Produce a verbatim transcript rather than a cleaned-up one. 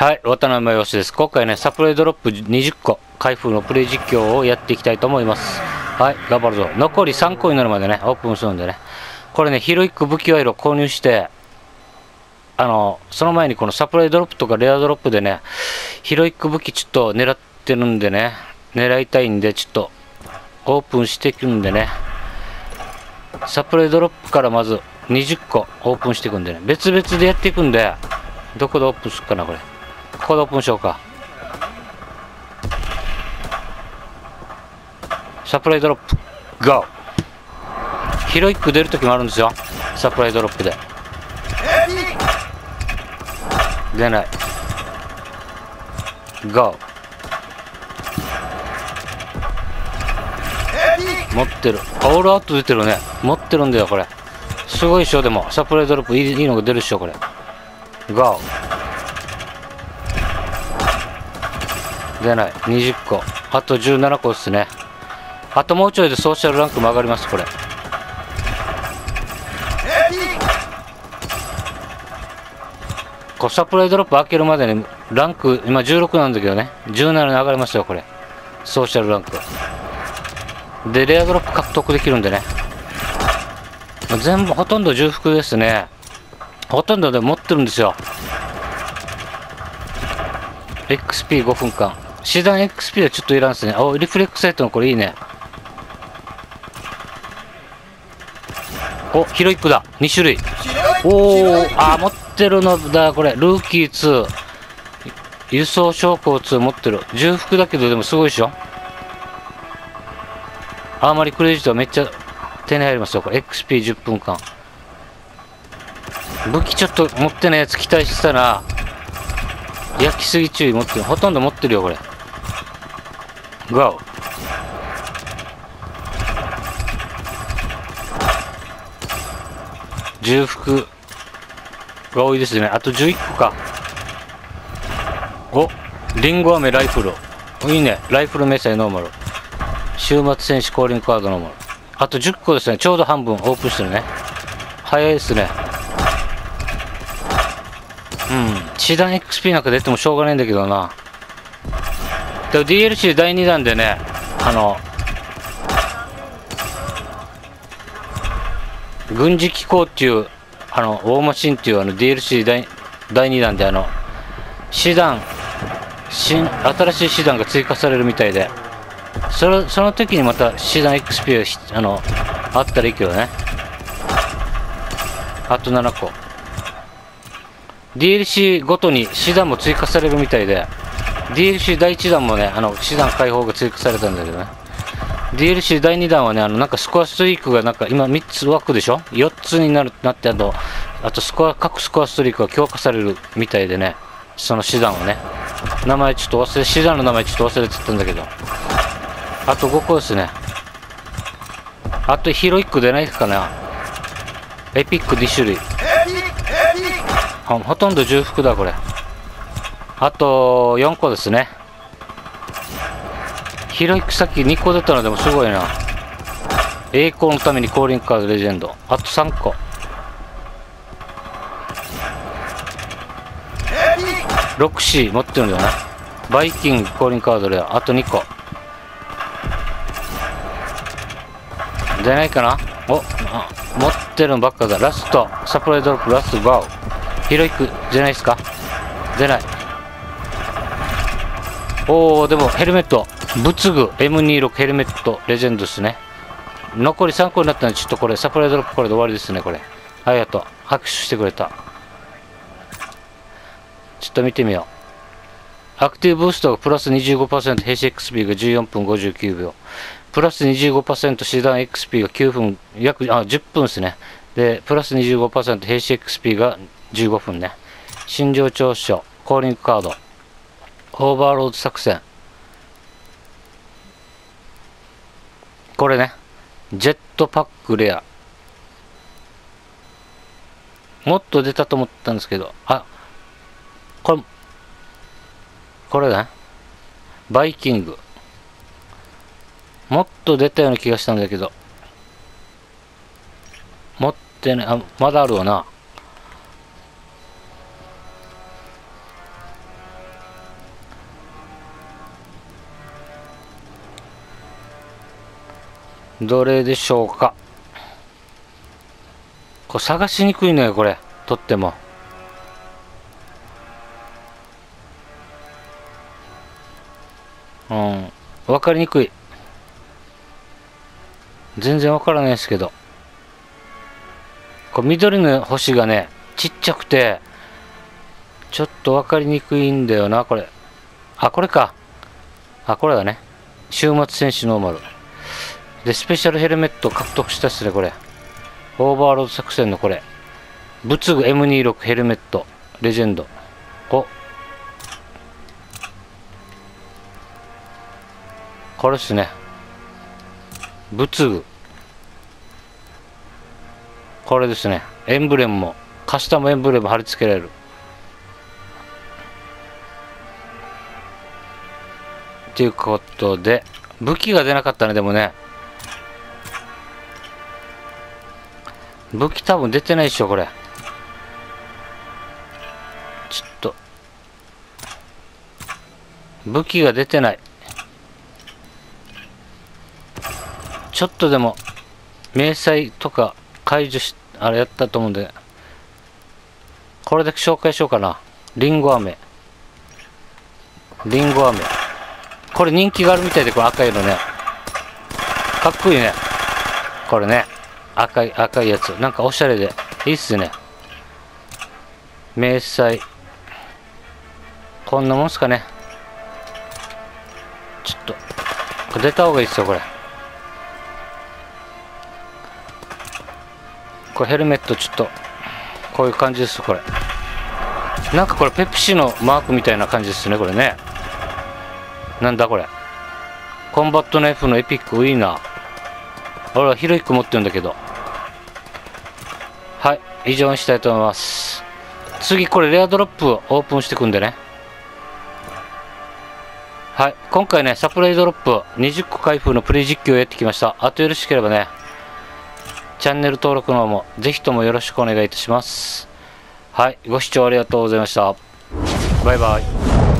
はい、渡辺義です。今回ね、サプライドロップにじゅっこ、開封のプレイ実況をやっていきたいと思います。はい、頑張るぞ。残りさんこになるまでね、オープンするんでね。これね、ヒロイック武器ワイロ購入して、あの、その前にこのサプライドロップとかレアドロップでね、ヒロイック武器ちょっと狙ってるんでね、狙いたいんで、ちょっとオープンしていくんでね、サプライドロップからまずにじゅっこオープンしていくんでね、別々でやっていくんで、どこでオープンするかな、これ。ここでオープンしようか。サプライドロップ ゴー。ヒロイック出るときもあるんですよ、サプライドロップで。出ない。ゴー。持ってる。オールアウト出てるね。持ってるんだよこれ。すごいっしょ。でもサプライドロップいい、いいのが出るっしょこれ。ゴー。出ない。にじゅっこ。あとじゅうななこですね。あともうちょいでソーシャルランクも上がります、これ。こうサプライドロップ開けるまでにランク、今じゅうろくなんだけどね、じゅうななに上がりますよ、これ。ソーシャルランク。で、レアドロップ獲得できるんでね。全部ほとんど重複ですね。ほとんどで持ってるんですよ。エックスピーご 分間。師団 エックスピー はちょっといらんですね。お、リフレックサイトのこれいいね。お、ヒロイックだ。に種類。おお、あ、持ってるのだ、これ。ルーキーツー。輸送将校ツー持ってる。重複だけど、でもすごいでしょ。アーマリクレジットはめっちゃ手に入りますよ。これ エックスピーじゅっ 分間。武器ちょっと持ってないやつ期待してたな。焼きすぎ注意持ってる。ほとんど持ってるよ、これ。ゴー。重複が多いですね。あとじゅういっこか。お、リンゴ飴ライフル。いいね。ライフル迷彩ノーマル。週末戦士降臨カードノーマル。あとじゅっこですね。ちょうど半分オープンしてるね。早いですね。うん。師団 エックスピー なんか出てもしょうがないんだけどな。でも ディーエルシー だいにだんでね、あの、軍事機構っていう、あの、ウォーマシンっていうあの ディーエルシー 第, 第に弾で、あの、師団、新、新しい師団が追加されるみたいで、その、その時にまた師団 エックスピー が、あの、あったらいいけどね。あとななこ。ディーエルシー ごとに師団も追加されるみたいで、ディーエルシー だいいち弾もね、あの、師団解放が追加されたんだけどね。ディーエルシー だいに弾はね、あの、なんかスコアストリークがなんか今みっつ枠でしょ ?よっ つになる、なって、あと、あとスコア、各スコアストリークが強化されるみたいでね、その師団をね。名前ちょっと忘れ、師団の名前ちょっと忘れてたんだけど。あとごこですね。あとヒロイック出ないかな。エピックに種類。ほ, ほとんど重複だ、これ。あとよんこですね。ヒロイックさっきにこ出たのでもすごいな。栄光のために降臨カードレジェンド。あとさんこ。ろくシー 持ってるんだよな。バイキング降臨カードレア。あとにこ。出ないかな。お、あ、持ってるのばっかだ。ラスト。サプライドロップラストバウ。ヒロイック出ないですか。出ない。おお、でもヘルメット。仏具 エムにじゅうろく ヘルメットレジェンドですね。残りさんこになったので、ちょっとこれサプライドロップこれで終わりですね、これ。ありがとう。拍手してくれた。ちょっと見てみよう。アクティブブーストがプラス にじゅうごパーセント、兵士 エックスピー がじゅうよんぷんごじゅうきゅうびょう。プラス にじゅうごパーセント、師団 エックスピー がきゅうふん、約、あ、じゅっぷんですね。で、プラス にじゅうごパーセント、兵士 エックスピー がじゅうごふんね。心情調書、コーリングカード、オーバーロード作戦。これね、ジェットパックレア。もっと出たと思ったんですけど、あ、これ、これね、バイキング。もっと出たような気がしたんだけど、持ってね、あ、まだあるわな。 どれでしょうか。これ探しにくいのよ、これ。とっても。うん。わかりにくい。全然わからないですけど。これ緑の星がね、ちっちゃくて、ちょっとわかりにくいんだよな、これ。あ、これか。あ、これだね。週末戦士ノーマル。で、スペシャルヘルメット獲得したっすね、これ。オーバーロード作戦のこれ。仏具 エムにじゅうろく ヘルメット。レジェンド。お。これっすね。仏具。これですね。エンブレムも、カスタムエンブレム貼り付けられる。ということで、武器が出なかったね、でもね。武器多分出てないでしょ、これ。ちょっと。武器が出てない。ちょっとでも、迷彩とか解除し、あれやったと思うんで、これだけ紹介しようかな。リンゴ飴。リンゴ飴。これ人気があるみたいで、これ赤いのね。かっこいいね。これね。赤い、赤いやつ。なんかおしゃれで。いいっすね。迷彩。こんなもんすかね。ちょっと。これ出た方がいいっすよ、これ。これヘルメットちょっと。こういう感じです、これ。なんかこれペプシのマークみたいな感じですね、これね。なんだこれ。コンバットナイフのエピックウィーナー。俺はヒロイック持ってるんだけど。はい。以上にしたいと思います。次これレアドロップをオープンしていくんでね。はい。今回ね、サプライドロップにじゅっこ開封のプレイ実況をやってきました。あとよろしければね、チャンネル登録の方もぜひともよろしくお願いいたします。はい。ご視聴ありがとうございました。バイバイ。